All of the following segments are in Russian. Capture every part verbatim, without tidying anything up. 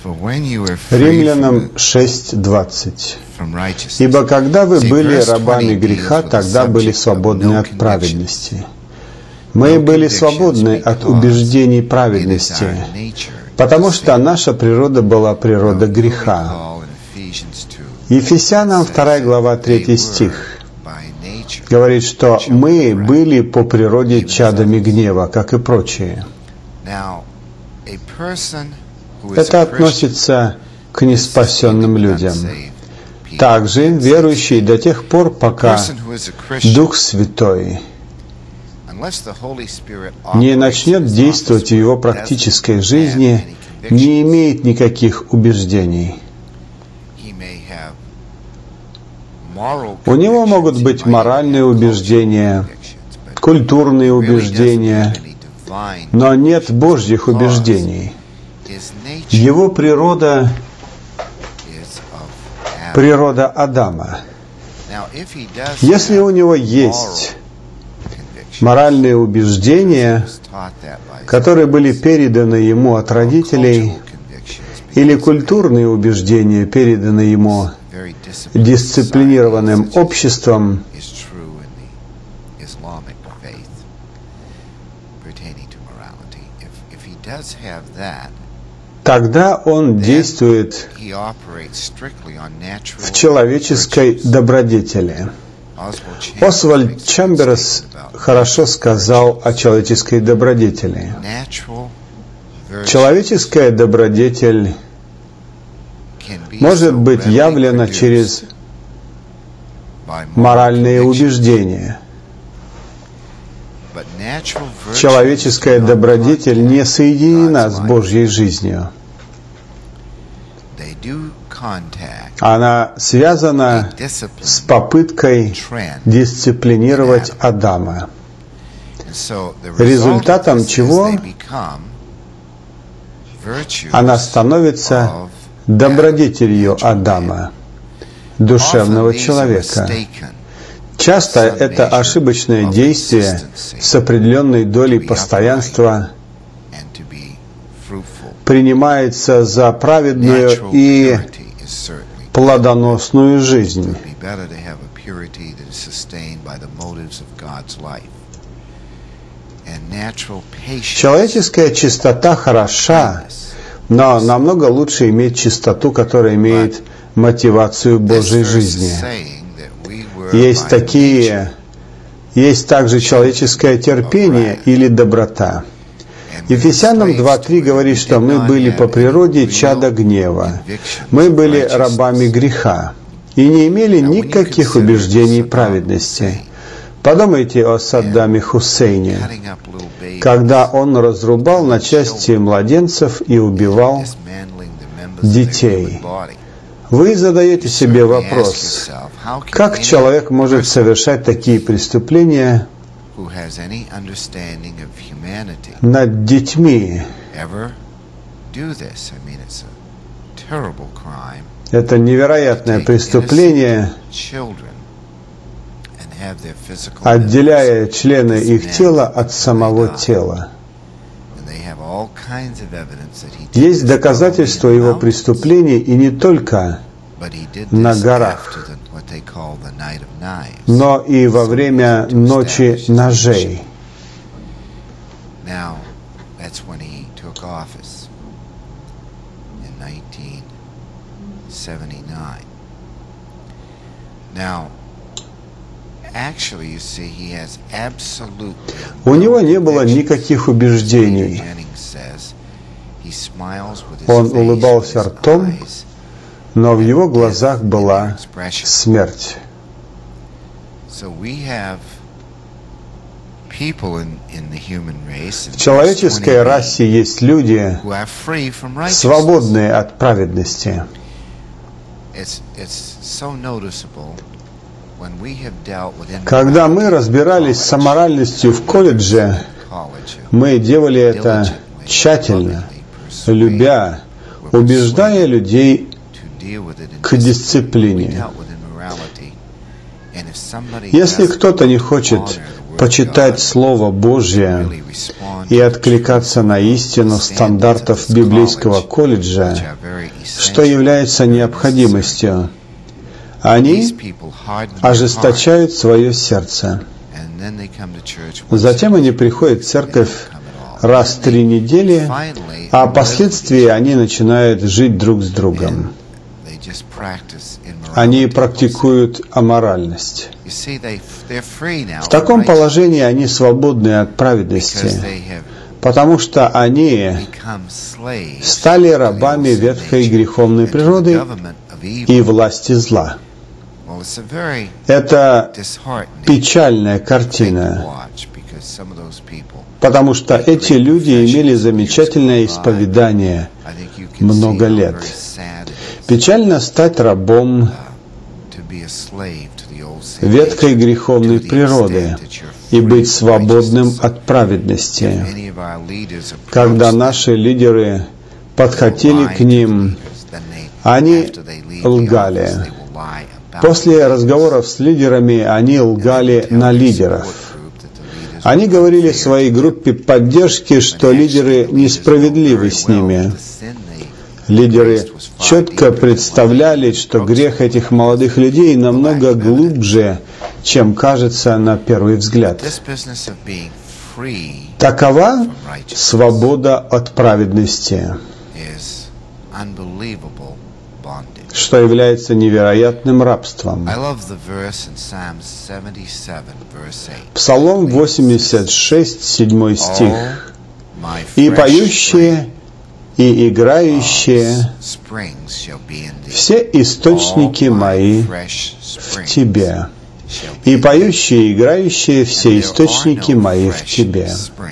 Римлянам шесть двадцать. «Ибо когда вы были рабами греха, тогда были свободны от праведности». Мы были свободны от убеждений праведности, потому что наша природа была природа греха. Ефесянам вторая глава третий стих говорит, что мы были по природе чадами гнева, как и прочие. Это относится к неспасенным людям. Также верующие до тех пор, пока Дух Святой не начнет действовать в его практической жизни, не имеет никаких убеждений. У него могут быть моральные убеждения, культурные убеждения, но нет Божьих убеждений. Его природа — природа Адама. Если у него есть моральные убеждения, которые были переданы ему от родителей, или культурные убеждения, переданы ему дисциплинированным обществом, тогда он действует в человеческой добродетели. Освальд Чамберс хорошо сказал о человеческой добродетели. Человеческая добродетель может быть явлена через моральные убеждения. Человеческая добродетель не соединена с Божьей жизнью. Она связана с попыткой дисциплинировать Адама, результатом чего она становится добродетелью Адама, душевного человека. Часто это ошибочное действие с определенной долей постоянства принимается за праведную и плодоносную жизнь. Человеческая чистота хороша, но намного лучше иметь чистоту, которая имеет мотивацию Божьей жизни. Есть такие, есть также человеческое терпение или доброта. Ефесянам два три говорит, что мы были по природе чада гнева. Мы были рабами греха и не имели никаких убеждений праведности. Подумайте о Саддаме Хусейне, когда он разрубал на части младенцев и убивал детей. Вы задаете себе вопрос, как человек может совершать такие преступления над детьми? Это невероятное преступление, отделяя члены их тела от самого тела. Есть доказательства его преступлений, и не только на горах, но и во время ночи ножей. У него не было никаких убеждений. Он улыбался ртом, но в его глазах была смерть. В человеческой расе есть люди, свободные от праведности. Когда мы разбирались с аморальностью в колледже, мы делали это тщательно, любя, убеждая людей к дисциплине. Если кто-то не хочет почитать Слово Божье и откликаться на истину стандартов библейского колледжа, что является необходимостью. Они ожесточают свое сердце. Затем они приходят в церковь раз в три недели, а впоследствии они начинают жить друг с другом. Они практикуют аморальность. В таком положении они свободны от праведности, потому что они стали рабами ветхой греховной природы и власти зла. Это печальная картина, потому что эти люди имели замечательное исповедание много лет. Печально стать рабом ветхой греховной природы и быть свободным от праведности. Когда наши лидеры подходили к ним, они лгали. После разговоров с лидерами они лгали на лидеров. Они говорили в своей группе поддержки, что лидеры несправедливы с ними. Лидеры четко представляли, что грех этих молодых людей намного глубже, чем кажется на первый взгляд. Такова свобода от праведности, что является невероятным рабством. Псалом восемьдесят шесть, седьмой стих. «И поющие, и играющие, все источники мои в Тебе». И поющие, и играющие, все источники мои в Тебе.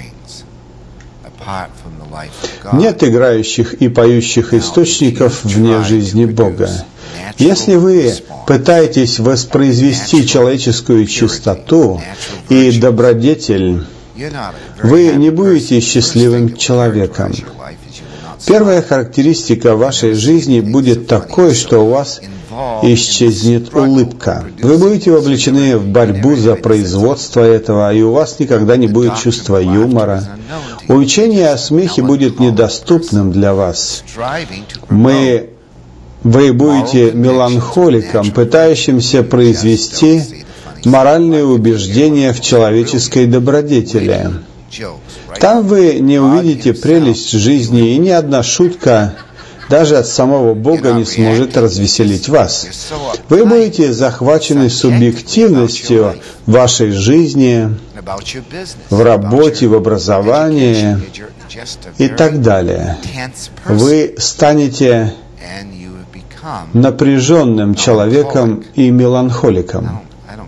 Нет играющих и поющих источников вне жизни Бога. Если вы пытаетесь воспроизвести человеческую чистоту и добродетель, вы не будете счастливым человеком. Первая характеристика вашей жизни будет такой, что у вас исчезнет улыбка. Вы будете вовлечены в борьбу за производство этого, и у вас никогда не будет чувства юмора. Учение о смехе будет недоступным для вас. Мы, вы будете меланхоликом, пытающимся произвести моральные убеждения в человеческой добродетели. Там вы не увидите прелесть жизни, и ни одна шутка даже от самого Бога не сможет развеселить вас. Вы будете захвачены субъективностью вашей жизни, в работе, в образовании и так далее. Вы станете напряженным человеком и меланхоликом.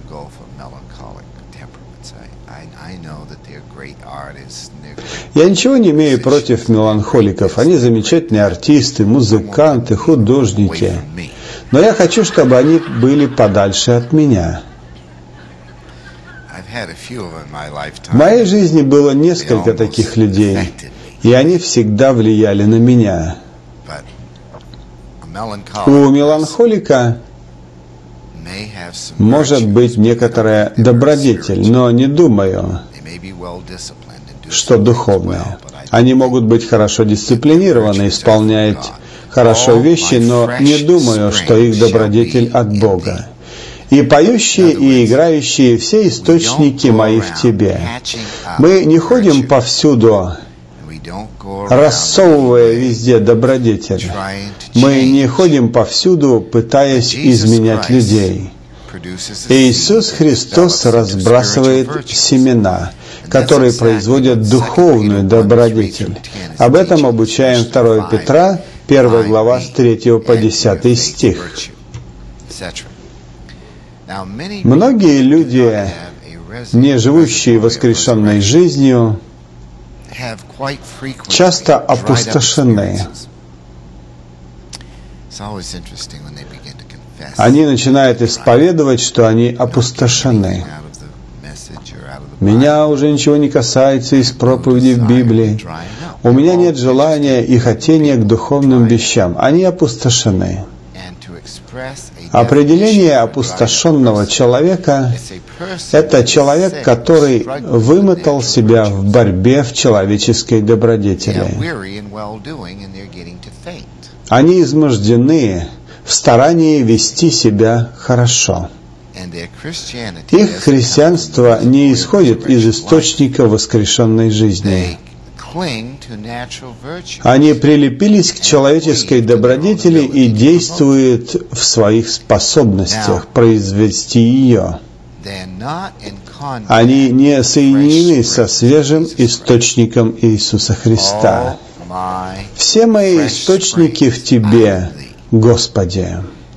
Я ничего не имею против меланхоликов. Они замечательные артисты, музыканты, художники. Но я хочу, чтобы они были подальше от меня. В моей жизни было несколько таких людей, и они всегда влияли на меня. У меланхолика может быть некоторая добродетель, но не думаю, что духовное. Они могут быть хорошо дисциплинированы, исполнять хорошо вещи, но не думаю, что их добродетель от Бога. И поющие, и играющие, все источники мои в Тебе. Мы не ходим повсюду, рассовывая везде добродетель. Мы не ходим повсюду, пытаясь изменять людей. Иисус Христос разбрасывает семена, которые производят духовную добродетель. Об этом обучаем второе Петра, первая глава, с третьего по десятый стих. Многие люди, не живущие воскрешенной жизнью, часто опустошены. Они начинают исповедовать, что они опустошены. Меня уже ничего не касается из проповеди в Библии. У меня нет желания и хотения к духовным вещам. Они опустошены. Определение опустошенного человека – это человек, который вымотал себя в борьбе в человеческой добродетели. Они измождены в старании вести себя хорошо. Их христианство не исходит из источника воскрешенной жизни. Они прилепились к человеческой добродетели и действуют в своих способностях произвести ее. Они не соединены со свежим источником Иисуса Христа. Все мои источники в Тебе, Господи.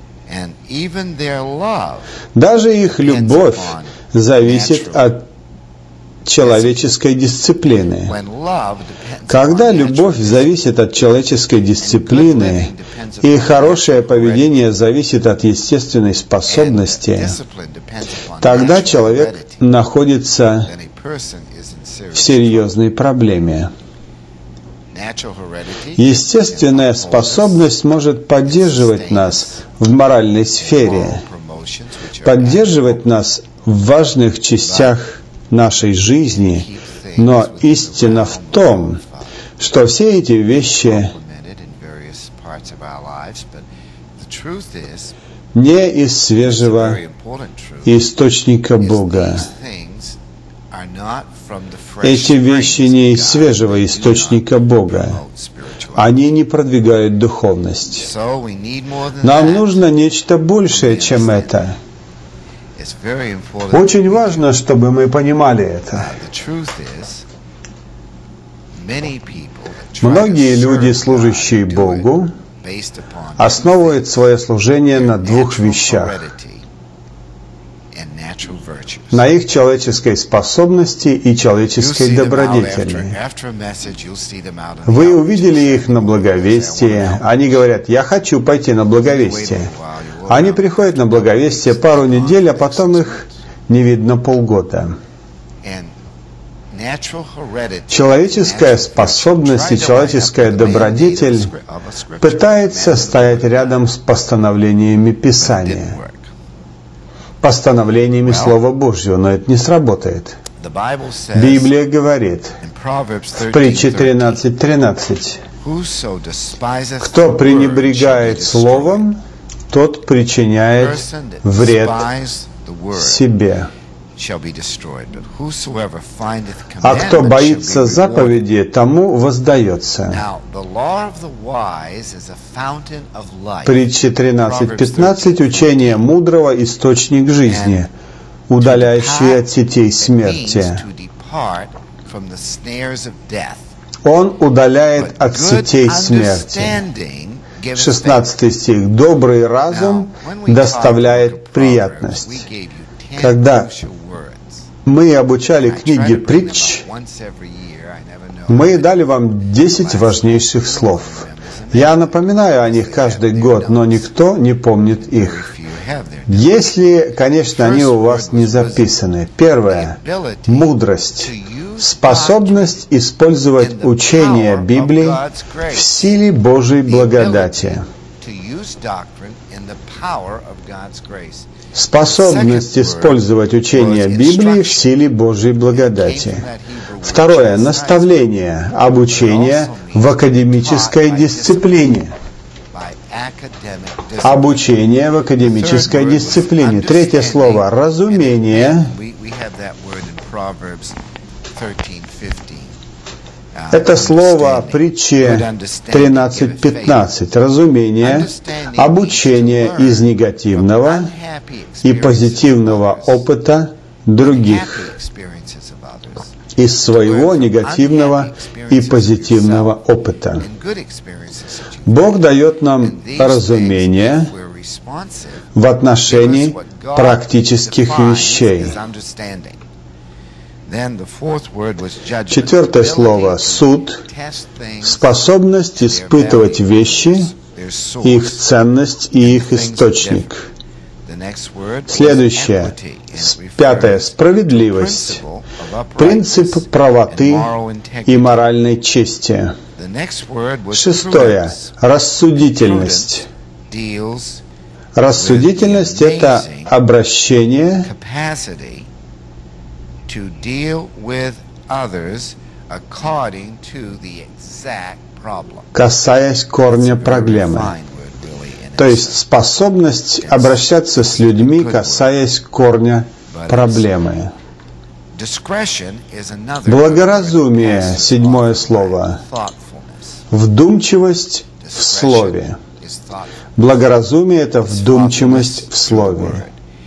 Даже их любовь зависит от человеческой дисциплины. Когда любовь зависит от человеческой дисциплины, и хорошее поведение зависит от естественной способности, тогда человек находится в серьезной проблеме. Естественная способность может поддерживать нас в моральной сфере, поддерживать нас в важных частях нашей жизни, но истина в том, что все эти вещи не из свежего источника Бога. Эти вещи не из свежего источника Бога. Они не продвигают духовность. Нам нужно нечто большее, чем это. Очень важно, чтобы мы понимали это. Многие люди, служащие Богу, основывают свое служение на двух вещах: на их человеческой способности и человеческой добродетели. Вы увидели их на благовестии. Они говорят: «Я хочу пойти на благовестие». Они приходят на благовестие пару недель, а потом их не видно полгода. Человеческая способность и человеческая добродетель пытается стоять рядом с постановлениями Писания, постановлениями Слова Божьего, но это не сработает. Библия говорит в притче тринадцать тринадцать: «Кто пренебрегает Словом, тот причиняет вред себе. А кто боится заповеди, тому воздается». Притча тринадцать пятнадцать: «Учение мудрого – источник жизни, удаляющий от сетей смерти. Он удаляет от сетей смерти». шестнадцатый стих: «Добрый разум доставляет приятность». Когда мы обучали книги притч, мы дали вам десять важнейших слов. Я напоминаю о них каждый год, но никто не помнит их. Если, конечно, они у вас не записаны. Первое – мудрость. Способность использовать учение Библии в силе Божьей благодати. Способность использовать учение Библии в силе Божьей благодати. Второе – наставление, обучение в академической дисциплине. Обучение в академической дисциплине. Третье слово – разумение. Это слово притчи тринадцать пятнадцать. Разумение, обучение из негативного и позитивного опыта других, из своего негативного и позитивного опыта. Бог дает нам разумение в отношении практических вещей. Четвертое слово – суд, способность испытывать вещи, их ценность и их источник. Следующее, пятое – справедливость, принцип правоты и моральной чести. Шестое – рассудительность, Рассудительность – это обращение касаясь корня проблемы. То есть способность обращаться с людьми, касаясь корня проблемы. Благоразумие, седьмое слово. Вдумчивость в слове. Благоразумие – это вдумчивость в слове.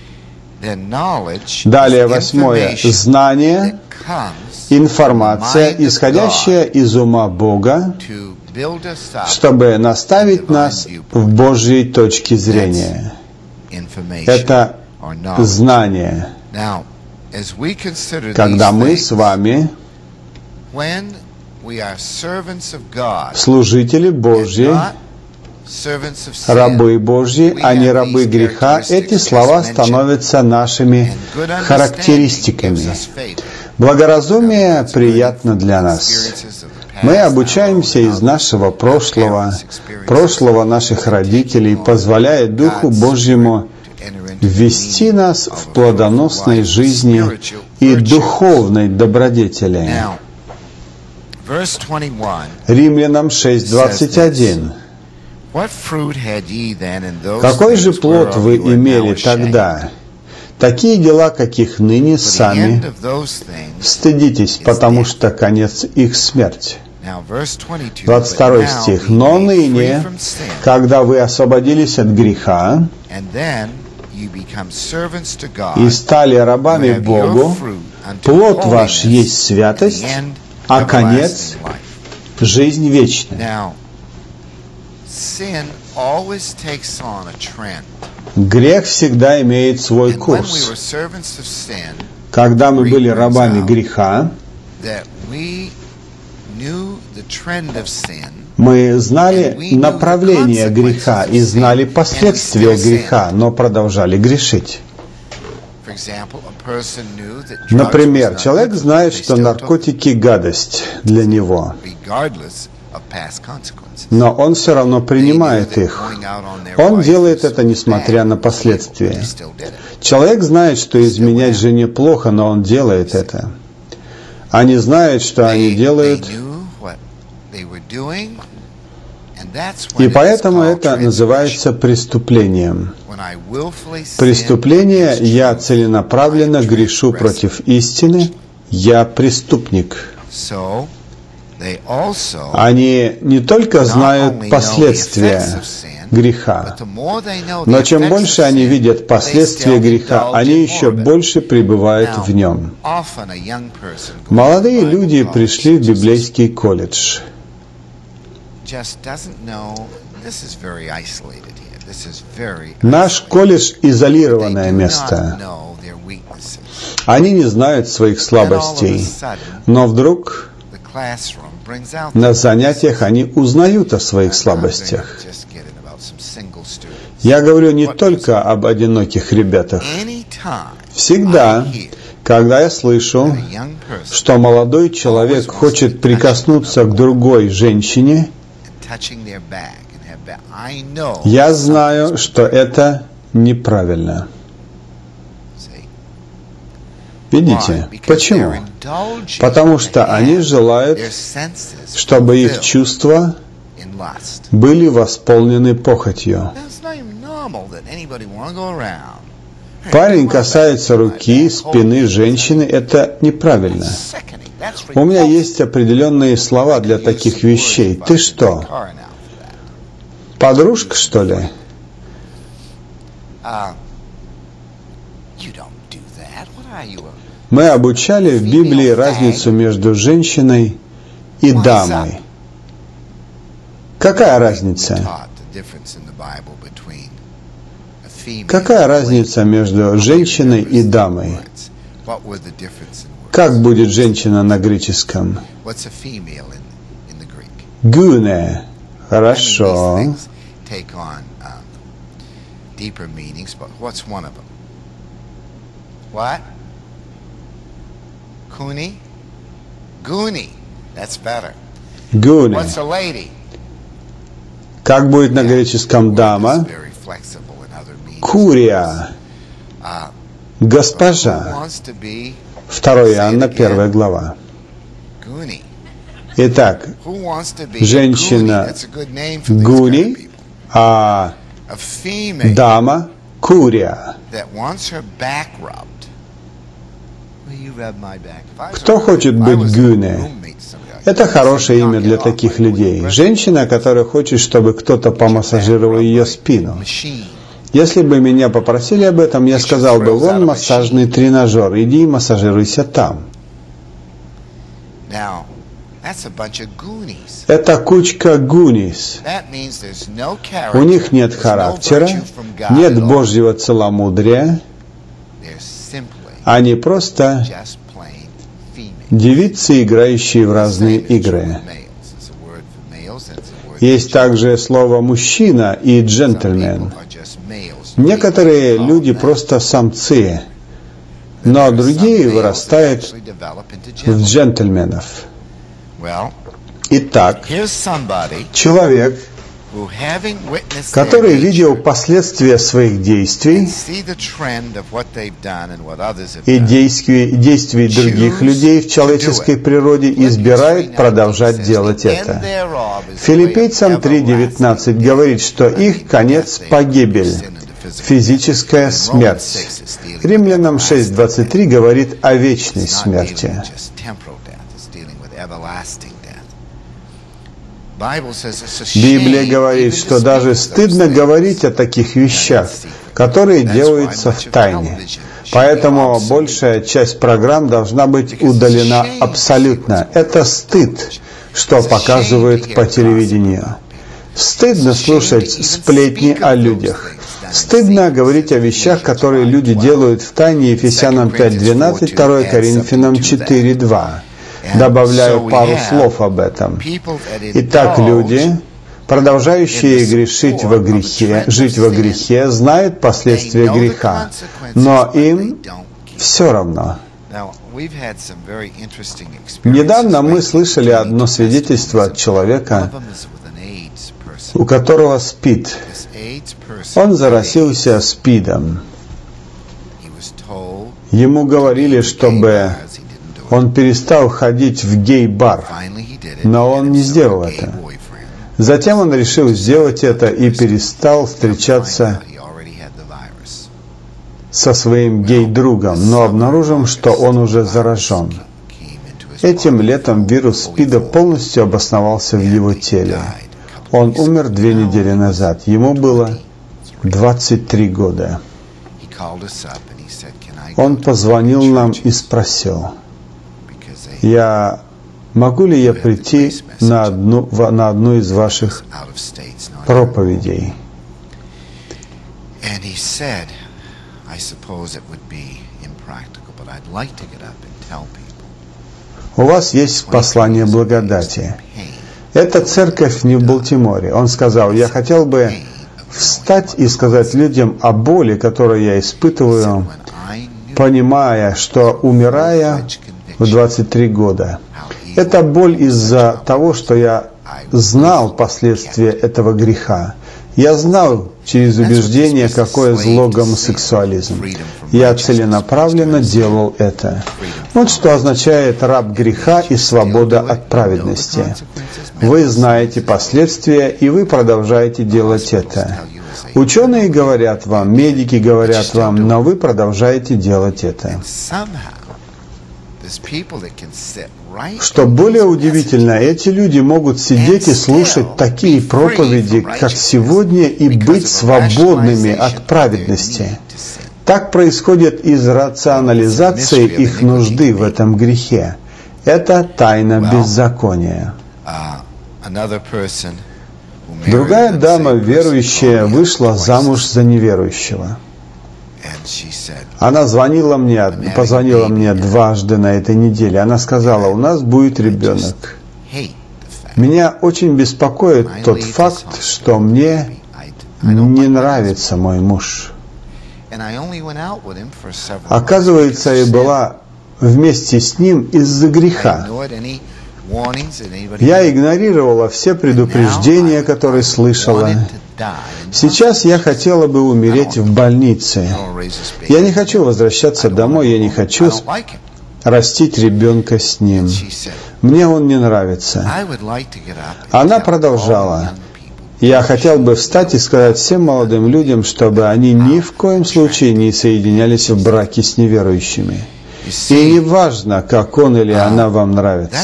Далее, восьмое. Знание, информация, исходящая из ума Бога, чтобы наставить нас в Божьей точке зрения. Это знание. Когда мы с вами служители Божьи, рабы Божьи, а не рабы греха, эти слова становятся нашими характеристиками. Благоразумие приятно для нас. Мы обучаемся из нашего прошлого, прошлого наших родителей, позволяя Духу Божьему ввести нас в плодоносной жизни и духовной добродетели. Римлянам шесть двадцать один. Какой же плод вы имели тогда? Такие дела, каких ныне сами стыдитесь, потому что конец их смерть. двадцать второй стих. Но ныне, когда вы освободились от греха и стали рабами Богу, плод ваш есть святость, а конец — жизнь вечная. Грех всегда имеет свой курс. Когда мы были рабами греха, мы знали направление греха и знали последствия греха, но продолжали грешить. Например, человек знает, что наркотики – гадость для него, но он все равно принимает их. Он делает это, несмотря на последствия. Человек знает, что изменять жене плохо, но он делает это. Они знают, что они делают, и поэтому это называется преступлением. Преступление – я целенаправленно грешу против истины, я преступник. Они не только знают последствия греха, но чем больше они видят последствия греха, они еще больше пребывают в нем. Молодые люди пришли в библейский колледж. Наш колледж – изолированное место. Они не знают своих слабостей, но вдруг на занятиях они узнают о своих слабостях. Я говорю не только об одиноких ребятах. Всегда, когда я слышу, что молодой человек хочет прикоснуться к другой женщине, я знаю, что это неправильно. Видите? Почему? Потому что они желают, чтобы их чувства были восполнены похотью. Парень касается руки, спины женщины, это неправильно. У меня есть определенные слова для таких вещей. Ты что? Подружка, что ли? Мы обучали в Библии разницу между женщиной и дамой. Какая разница? Какая разница между женщиной и дамой? Как будет женщина на греческом? Гуне. Хорошо. Guni? Guni. That's better. Гуне. What's a lady? Как будет на греческом дама? Курия, госпожа. второе Иоанна, первая глава. Итак, женщина Гуни, а дама Курия. Кто хочет быть Гуне? Это хорошее имя для таких людей. Женщина, которая хочет, чтобы кто-то помассажировал ее спину. Если бы меня попросили об этом, я сказал бы: вон массажный тренажер, иди и массажируйся там. Это кучка гунис. У них нет характера, нет Божьего целомудрия. Они просто девицы, играющие в разные игры. Есть также слово «мужчина» и «джентльмен». Некоторые люди просто самцы, но другие вырастают в джентльменов. Итак, человек, который видел последствия своих действий и действий, действий других людей в человеческой природе, избирает продолжать делать это. Филиппийцам три девятнадцать говорит, что их конец – погибель, физическая смерть. Римлянам шесть двадцать три говорит о вечной смерти. Библия говорит, что даже стыдно говорить о таких вещах, которые делаются в тайне. Поэтому большая часть программ должна быть удалена абсолютно. Это стыд, что показывают по телевидению. Стыдно слушать сплетни о людях. Стыдно говорить о вещах, которые люди делают в тайне. Ефесянам пять двенадцать, второе Коринфянам четыре два. Добавляю пару слов об этом. Итак, люди, продолжающие грешить во грехе, жить во грехе, знают последствия греха, но им все равно. Недавно мы слышали одно свидетельство от человека, у которого СПИД. Он заразился СПИДом. Ему говорили, чтобы он перестал ходить в гей-бар, но он не сделал это. Затем он решил сделать это и перестал встречаться со своим гей-другом, но обнаружил, что он уже заражен. Этим летом вирус СПИДа полностью обосновался в его теле. Он умер две недели назад. Ему было двадцать три года. Он позвонил нам и спросил: Я могу ли я прийти на одну, на одну из ваших проповедей? У вас есть послание благодати. Это церковь не в Балтиморе. Он сказал: я хотел бы встать и сказать людям о боли, которую я испытываю, понимая, что, умирая в двадцать три года, это боль из-за того, что я знал последствия этого греха. Я знал через убеждение, какое зло гомосексуализм. Я целенаправленно делал это. Вот что означает раб греха и свобода от праведности. Вы знаете последствия, и вы продолжаете делать это. Ученые говорят вам, медики говорят вам, но вы продолжаете делать это. Что более удивительно, эти люди могут сидеть и слушать такие проповеди, как сегодня, и быть свободными от праведности. Так происходит из рационализации их нужды в этом грехе. Это тайна беззакония. Другая дама, верующая, вышла замуж за неверующего. Она звонила мне, позвонила мне дважды на этой неделе. Она сказала: у нас будет ребенок. Меня очень беспокоит тот факт, что мне не нравится мой муж. Оказывается, я была вместе с ним из-за греха. Я игнорировала все предупреждения, которые слышала, Сейчас я хотела бы умереть в больнице. Я не хочу возвращаться домой, я не хочу растить ребенка с ним. Мне он не нравится. Она продолжала. Я хотел бы встать и сказать всем молодым людям, чтобы они ни в коем случае не соединялись в браке с неверующими. И не важно, как он или она вам нравится.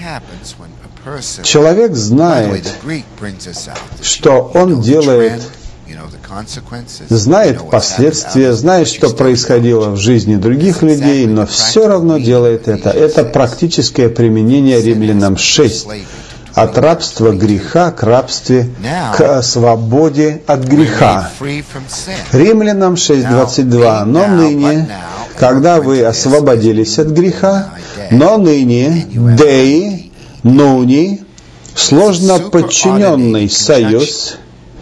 Человек знает, что он делает, знает последствия, знает, что происходило в жизни других людей, но все равно делает это. Это практическое применение Римлянам шесть. От рабства греха к рабстве к свободе от греха. Римлянам шесть двадцать два. Но ныне, когда вы освободились от греха, но ныне, деи, нуни, сложно подчиненный союз,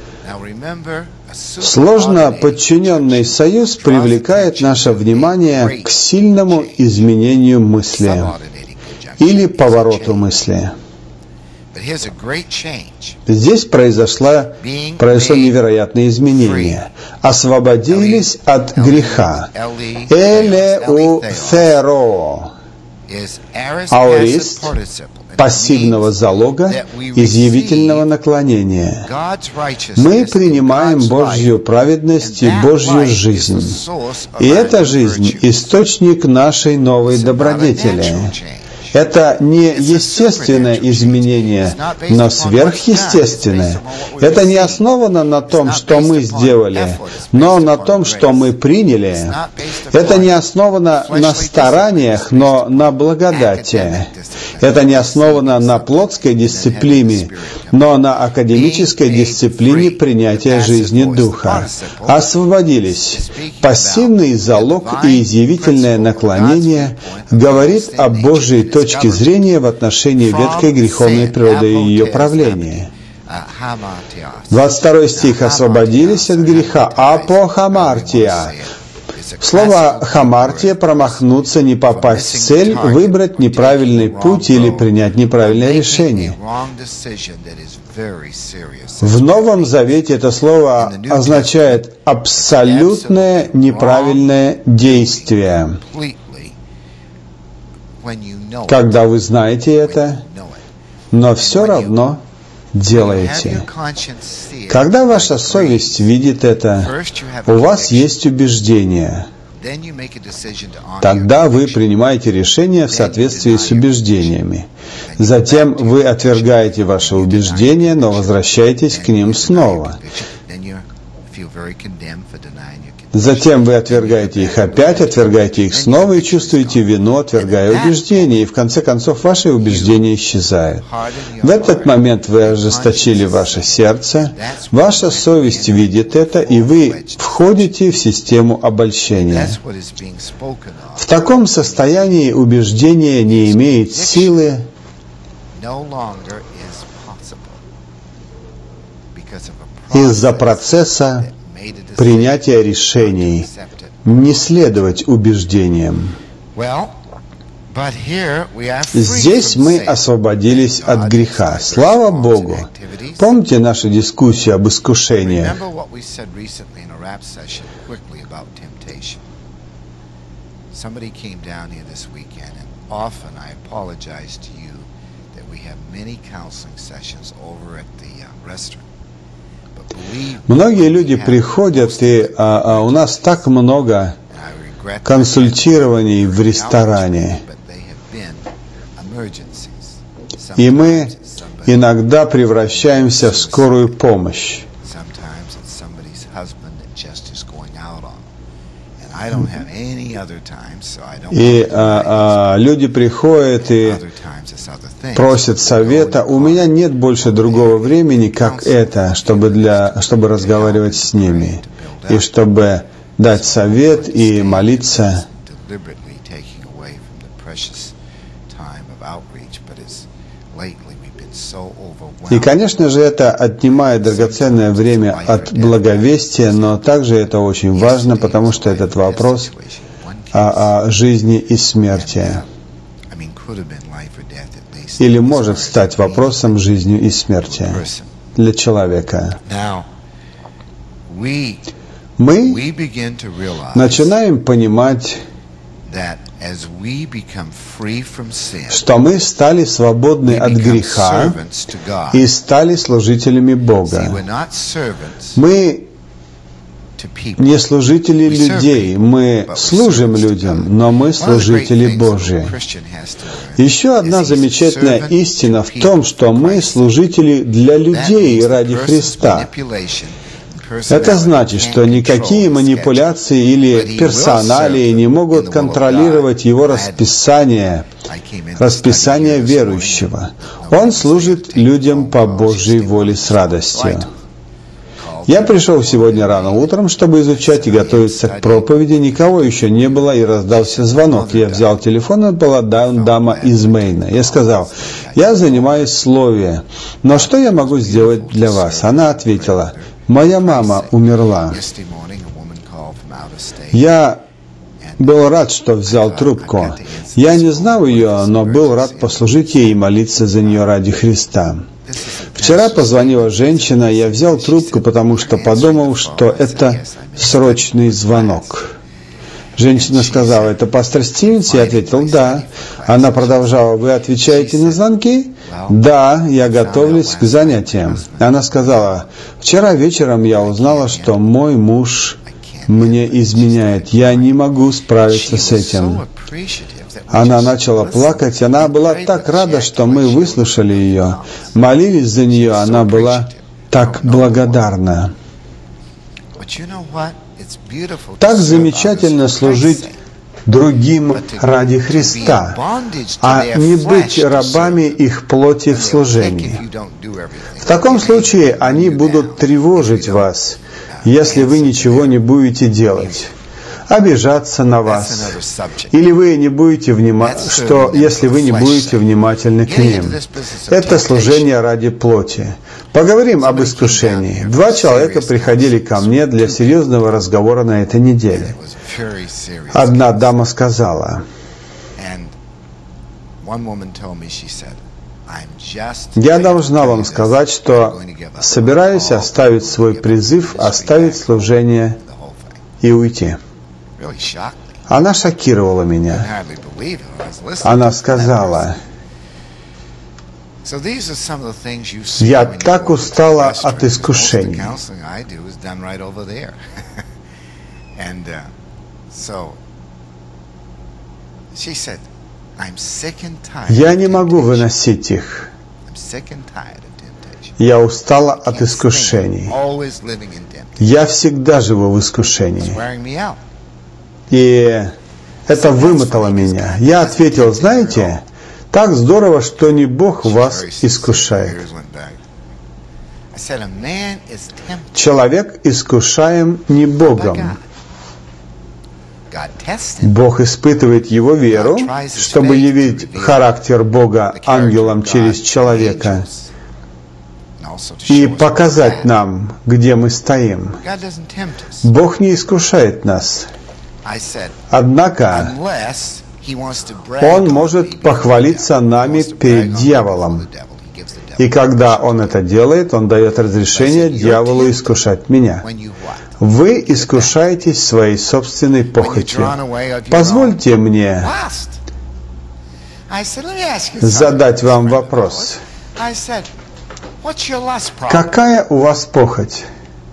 сложно подчиненный союз привлекает наше внимание к сильному изменению мысли или повороту мысли. Здесь произошло, произошло невероятное изменение. Освободились от греха. Элеуферо. Аорист пассивного залога, изъявительного наклонения. Мы принимаем Божью праведность и Божью жизнь. И эта жизнь – источник нашей новой добродетели. Это не естественное изменение, но сверхъестественное. Это не основано на том, что мы сделали, но на том, что мы приняли. Это не основано на стараниях, но на благодати. Это не основано на плотской дисциплине, но на академической дисциплине принятия жизни Духа. Освободились. Пассивный залог и изъявительное наклонение говорит о Божьей точке зрения в отношении ветхой греховной природы и ее правления. двадцать второй стих. «Освободились от греха». Апохамартия. Слово «хамартия» — промахнуться, не попасть в цель, выбрать неправильный путь или принять неправильное решение. В Новом Завете это слово означает абсолютное неправильное действие. Когда вы знаете это, но все равно делаете. Когда ваша совесть видит это, у вас есть убеждение. Тогда вы принимаете решение в соответствии с убеждениями. Затем вы отвергаете ваши убеждения, но возвращаетесь к ним снова. Затем вы отвергаете их опять, отвергаете их снова и чувствуете вину, отвергая убеждения, и в конце концов ваши убеждения исчезают. В этот момент вы ожесточили ваше сердце, ваша совесть видит это, и вы входите в систему обольщения. В таком состоянии убеждение не имеет силы, из-за процесса принятия решений, не следовать убеждениям. Здесь мы освободились от греха. Слава Богу! Помните нашу дискуссию об искушениях? Многие люди приходят, и а, а у нас так много консультирований в ресторане. И мы иногда превращаемся в скорую помощь. И а, а, люди приходят и просят совета. У меня нет больше другого времени, как это, чтобы, для, чтобы разговаривать с ними, и чтобы дать совет и молиться. И, конечно же, это отнимает драгоценное время от благовестия, но также это очень важно, потому что этот вопрос о, о жизни и смерти. Или может стать вопросом жизни и смерти для человека. мы начинаем понимать, что мы стали свободны от греха и стали служителями Бога. Мы не служители людей, мы служим людям, но мы служители Божьи. Еще одна замечательная истина в том, что мы служители для людей ради Христа. Это значит, что никакие манипуляции или персоналии не могут контролировать его расписание, расписание верующего. Он служит людям по Божьей воле с радостью. Я пришел сегодня рано утром, чтобы изучать и готовиться к проповеди. Никого еще не было, и раздался звонок. Я взял телефон, это была дама из Мэйна. Я сказал: я занимаюсь слове, но что я могу сделать для вас? Она ответила: моя мама умерла. Я был рад, что взял трубку. Я не знал ее, но был рад послужить ей и молиться за нее ради Христа. Вчера позвонила женщина, я взял трубку, потому что подумал, что это срочный звонок. Женщина сказала: это пастор Стивенс? Я ответил: да. Она продолжала: вы отвечаете на звонки? Да, я готовлюсь к занятиям. Она сказала: вчера вечером я узнала, что мой муж мне изменяет. Я не могу справиться с этим. Она начала плакать. Она была так рада, что мы выслушали ее, молились за нее. Она была так благодарна. Так замечательно служить другим ради Христа, а не быть рабами их плоти в служении. В таком случае они будут тревожить вас, если вы ничего не будете делать, обижаться на вас, или вы не будете внима... что если вы не будете внимательны к ним. Это служение ради плоти. Поговорим об искушении. Два человека приходили ко мне для серьезного разговора на этой неделе. Одна дама сказала: я должна вам сказать, что собираюсь оставить свой призыв, оставить служение и уйти. Она шокировала меня. Она сказала: я так устала от искушений. Я не могу выносить их. Я устала от искушений. Я всегда живу в искушении. И это вымотало меня. Я ответил: знаете, так здорово, что не Бог вас искушает. Человек искушаем не Богом. Бог испытывает его веру, чтобы явить характер Бога ангелам через человека и показать нам, где мы стоим. Бог не искушает нас. Однако Он может похвалиться нами перед дьяволом. И когда Он это делает, Он дает разрешение дьяволу искушать меня. Вы искушаетесь своей собственной похотью. Позвольте мне задать вам вопрос. Какая у вас похоть?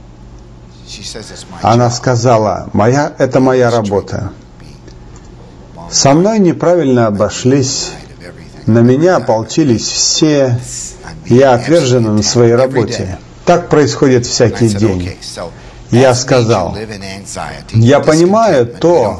Она сказала: моя, это моя работа. Со мной неправильно обошлись, на меня ополчились все, я отвержена на своей работе. Так происходит всякий день. Я сказал: я понимаю то,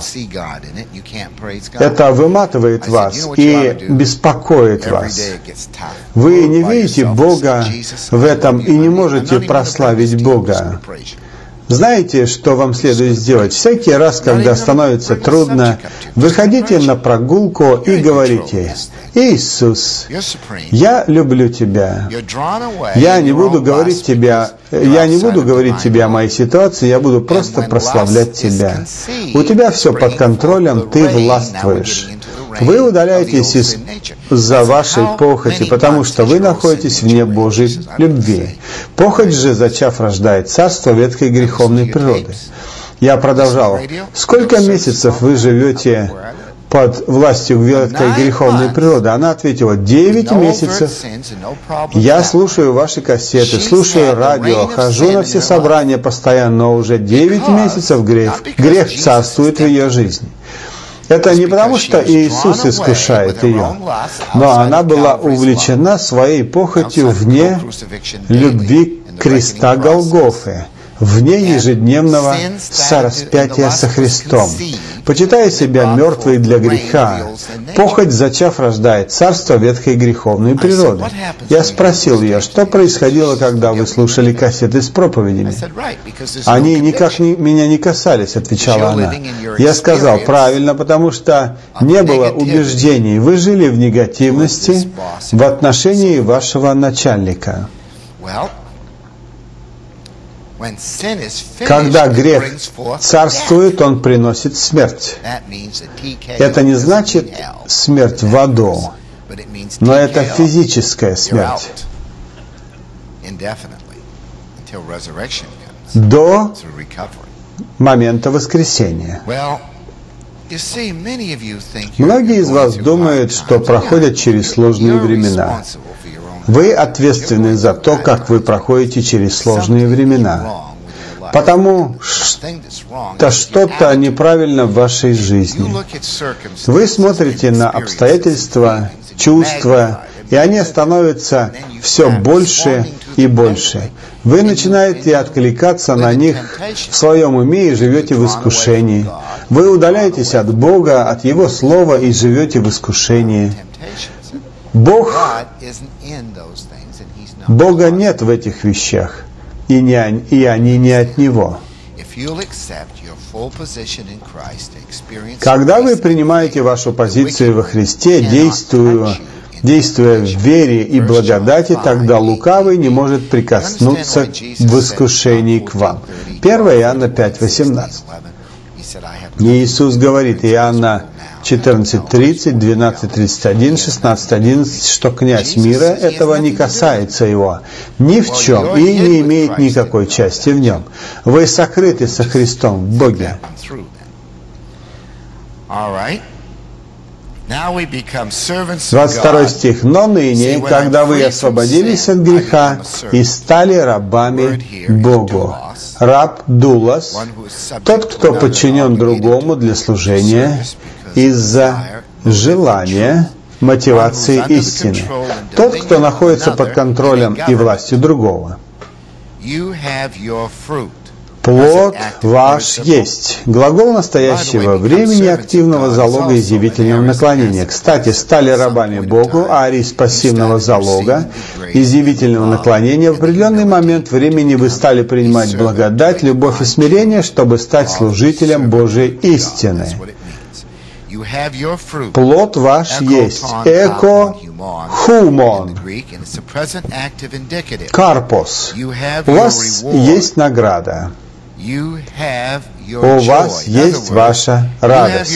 это выматывает вас и беспокоит вас. Вы не видите Бога в этом и не можете прославить Бога. Знаете, что вам следует сделать? Всякий раз, когда становится трудно, выходите на прогулку и говорите: Иисус, я люблю Тебя. Я не буду говорить тебя, я не буду говорить тебе о моей ситуации, я буду просто прославлять Тебя. У Тебя все под контролем, Ты властвуешь. Вы удаляетесь из-за вашей похоти, потому что вы находитесь вне Божьей любви. Похоть же, зачав, рождает царство ветхой греховной природы. Я продолжал. Сколько месяцев вы живете под властью ветхой греховной природы? Она ответила, девять месяцев. Я слушаю ваши кассеты, слушаю радио, хожу на все собрания постоянно, но уже девять месяцев грех, грех царствует в ее жизни. Это не потому, что Иисус искушает ее, но она была увлечена своей похотью вне любви креста Голгофы, вне ежедневного сораспятия со Христом, почитая себя мертвой для греха. Похоть, зачав, рождает царство ветхой греховной природы. Я спросил ее, что происходило, когда вы слушали кассеты с проповедями. Они никак не, меня не касались, отвечала она. Я сказал, правильно, потому что не было убеждений. Вы жили в негативности в отношении вашего начальника. Когда грех царствует, он приносит смерть. Это не значит смерть в аду, но это физическая смерть. До момента воскресения. Многие из вас думают, что проходят через сложные времена. Вы ответственны за то, как вы проходите через сложные времена. Потому что что-то неправильно в вашей жизни. Вы смотрите на обстоятельства, чувства, и они становятся все больше и больше. Вы начинаете откликаться на них в своем уме и живете в искушении. Вы удаляетесь от Бога, от Его Слова и живете в искушении. Бог, Бога нет в этих вещах, и, не, и они не от Него. Когда вы принимаете вашу позицию во Христе, действуя, действуя в вере и благодати, тогда лукавый не может прикоснуться в искушении к вам. первое Иоанна пять восемнадцать. Иисус говорит, Иоанна четырнадцать тридцать, двенадцать тридцать один, шестнадцать одиннадцать, что князь мира этого не касается его ни в чем и не имеет никакой части в нем. Вы сокрыты со Христом в Боге. двадцать второй стих. «Но ныне, когда вы освободились от греха и стали рабами Богу». Раб Дулос, тот, кто подчинен другому для служения из-за желания, мотивации истины. Тот, кто находится под контролем и властью другого. Плод ваш есть. Глагол настоящего времени активного залога изъявительного наклонения. Кстати, стали рабами Богу, аорис пассивного залога, изъявительного наклонения. В определенный момент времени вы стали принимать благодать, любовь и смирение, чтобы стать служителем Божьей истины. Плод ваш есть. Эко хумон. Карпос. У вас есть награда. У вас есть ваша радость.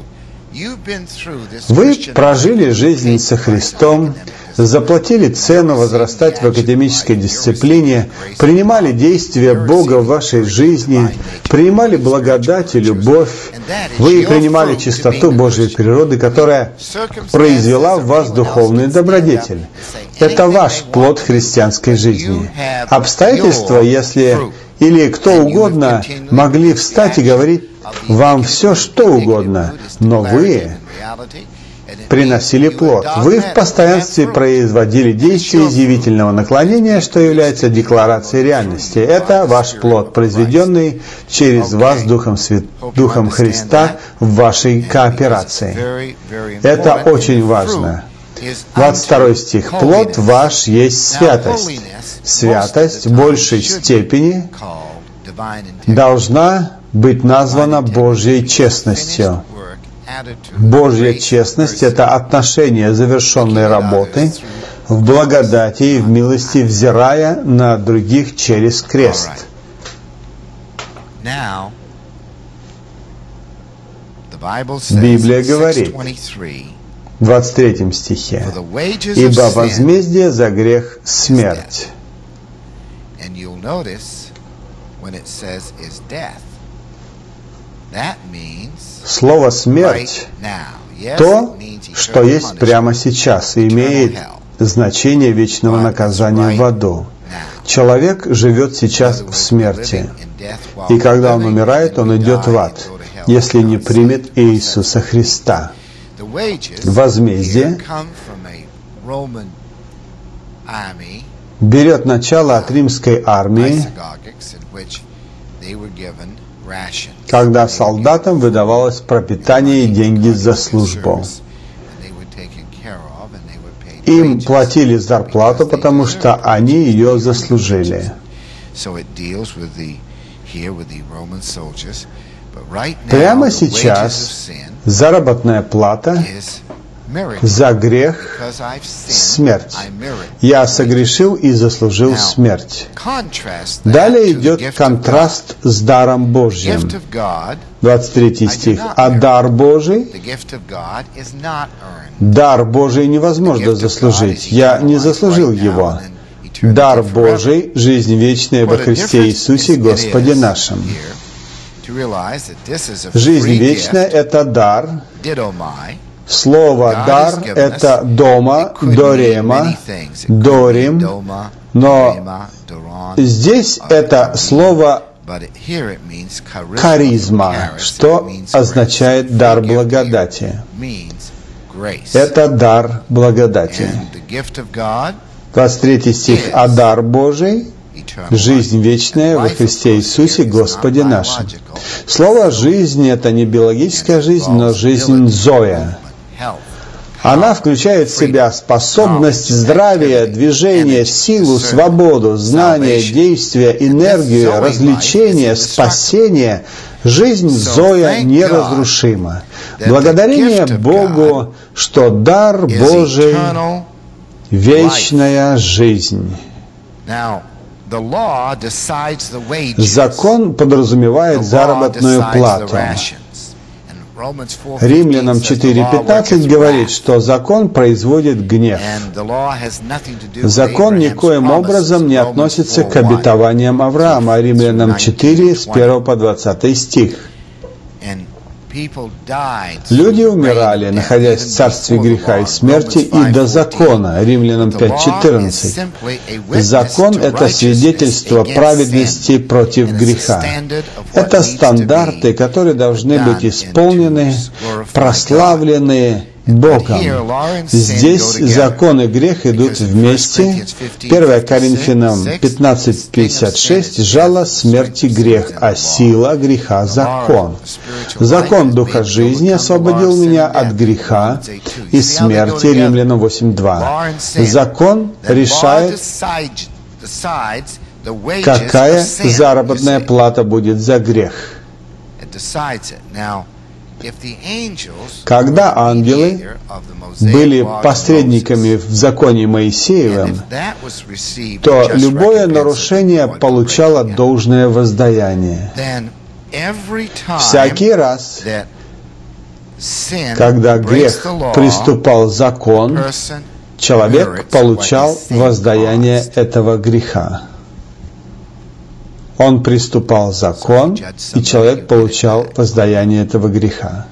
Вы прожили жизнь со Христом, заплатили цену возрастать в академической дисциплине, принимали действия Бога в вашей жизни, принимали благодать и любовь, вы принимали чистоту Божьей природы, которая произвела в вас духовный добродетель. Это ваш плод христианской жизни. Обстоятельства, если или кто угодно могли встать и говорить вам все, что угодно, но вы приносили плод. Вы в постоянстве производили действия изъявительного наклонения, что является декларацией реальности. Это ваш плод, произведенный через вас Духом, Свят... Духом Христа в вашей кооперации. Это очень важно. двадцать второй стих. Плод ваш есть святость. Святость в большей степени должна быть названа Божьей честностью. Божья честность – это отношение завершенной работы в благодати и в милости, взирая на других через крест. Библия говорит в двадцать третьем стихе: «Ибо возмездие за грех — смерть». Слово «смерть» — то, что есть прямо сейчас, и имеет значение вечного наказания в аду. Человек живет сейчас в смерти, и когда он умирает, он идет в ад, если не примет Иисуса Христа. Возмездие берет начало от римской армии, когда солдатам выдавалось пропитание и деньги за службу. Им платили зарплату, потому что они ее заслужили. Прямо сейчас заработная плата за грех — смерть. Я согрешил и заслужил смерть. Далее идет контраст с даром Божьим. двадцать третий стих. А дар Божий? Дар Божий невозможно заслужить. Я не заслужил его. Дар Божий — жизнь вечная во Христе Иисусе Господе нашим. Жизнь вечная — это дар. Слово «дар» — это «дома», «дорема», «дорим», но здесь это слово «харизма», что означает «дар благодати». Это дар благодати. двадцать третий стих. «А дар Божий — жизнь вечная во Христе Иисусе Господе нашим». Слово «жизнь» — это не биологическая жизнь, но жизнь Зоя. Она включает в себя способность здравия, движение, силу, свободу, знание, действие, энергию, развлечение, спасение. Жизнь Зоя неразрушима. Благодарение Богу, что дар Божий — вечная жизнь. Закон подразумевает заработную плату. Римлянам четыре пятнадцать говорит, что закон производит гнев. Закон никоим образом не относится к обетованиям Авраама. Римлянам четыре, с первого по двадцатый стих. Люди умирали, находясь в царстве греха и смерти, и до закона. Римлянам пять четырнадцать. Закон — это свидетельство праведности против греха. Это стандарты, которые должны быть исполнены, прославлены Богом. Здесь закон и грех идут вместе. первое Коринфянам пятнадцать пятьдесят шесть. Жало смерти грех, а сила греха закон. Закон Духа жизни освободил меня от греха и смерти. Римлянам восемь два. Закон решает, какая заработная плата будет за грех. Когда ангелы были посредниками в законе Моисеевом, то любое нарушение получало должное воздаяние. Всякий раз, когда грех приступал закон, человек получал воздаяние этого греха. Он приступал закон, и человек получал воздаяние этого греха.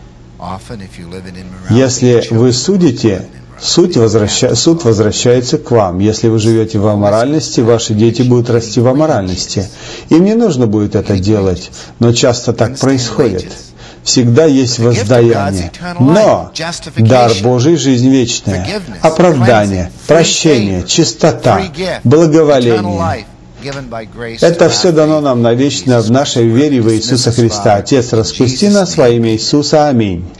Если вы судите, суд, возвраща... суд возвращается к вам. Если вы живете в аморальности, ваши дети будут расти в аморальности. Им не нужно будет это делать, но часто так происходит. Всегда есть воздаяние. Но дар Божий — жизнь вечная, оправдание, прощение, чистота, благоволение. Это все дано нам навечно в нашей вере в Иисуса Христа. Отец, распусти нас во имя Иисуса. Аминь.